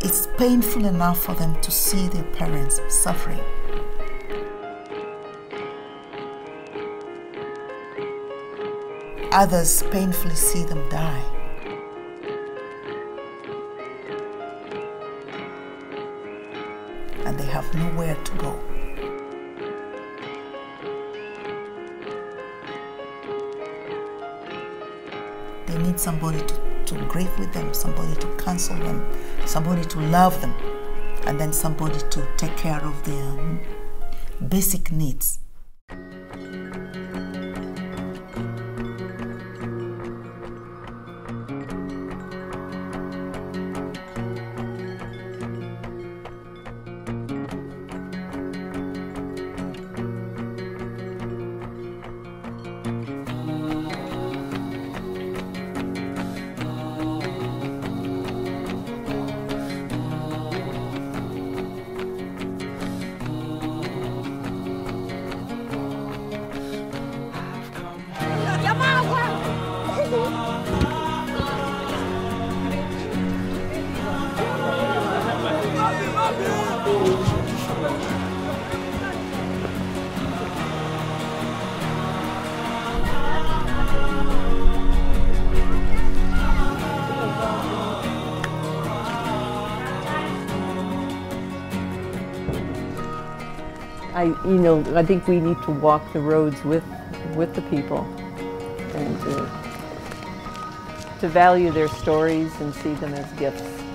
it's painful enough for them to see their parents suffering. Others painfully see them die. And they have nowhere to go. They need somebody to grieve with them, somebody to counsel them, somebody to love them, and then somebody to take care of their basic needs. I think we need to walk the roads with the people and to value their stories and see them as gifts.